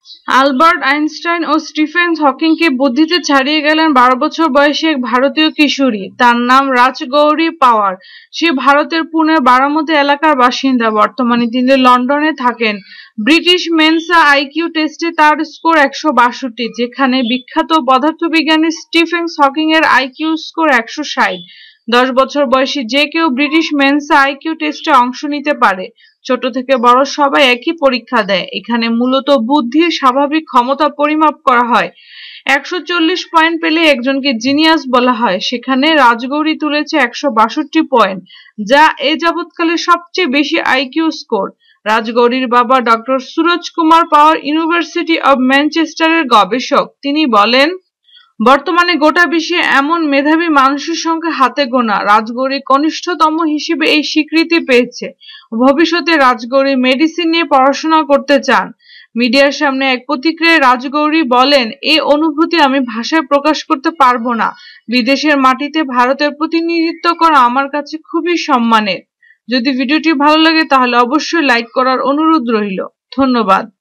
Albert Einstein ও Stephen হকিংকে বুদ্ধিতে ছাড়িয়ে গেলেন 12 বছর বয়সী এক ভারতীয় কিশোরী। তার নাম রাজগৌরী পাওয়ার। সে ভারতের পুনের বারামতি এলাকার বাসিন্দা। বর্তমানে তিনি লন্ডনে থাকেন। ব্রিটিশ মেন্সা আইকিউ টেস্টে তার স্কোর 162, যেখানে বিখ্যাত পদার্থবিজ্ঞানী স্টিফেন হকিং এর আইকিউ স্কোর 160। 10 বছর বয়সী যে কেউ ব্রিটিশ মেন্সা আইকিউ টেস্টে অংশ নিতে পারে। ছোট থেকে বড় সবাই একই পরীক্ষা দেয়। এখানে মূলত বুদ্ধির স্বাভাবিক ক্ষমতা পরিমাপ করা হয়। 140 পয়েন্ট পেলে একজনকে জিনিয়াস বলা হয়। সেখানে রাজগৌরী তুলেছে 162 পয়েন্ট, যা এ যাবৎকালে সবচেয়ে বেশি আইকিউ স্কোর। রাজগৌরীর বাবা doctor Suraj Kumar Pawar university of ম্যানচেস্টারের গবেষক। তিনি বলেন, বর্তমানে গোটা বিশ্বে এমন মেধাবী মানুষের সংখ্যা হাতে গোনা। রাজগৌরী কনিষ্ঠতম হিসেবে এই স্বীকৃতি পেয়েছে। ভবিষ্যতে রাজগৌরী মেডিসিন নিয়ে পড়াশোনা করতে চান। মিডিয়ার সামনে এক প্রতিক্রিয়ায় রাজগৌরী বলেন, এই অনুভূতি আমি ভাষায় প্রকাশ করতে পারবো না। বিদেশের মাটিতে ভারতের প্রতিনিধিত্ব করা আমার কাছে খুবই সম্মানের। যদি ভিডিওটি ভালো লাগে তাহলে অবশ্যই লাইক করার অনুরোধ রইল। ধন্যবাদ।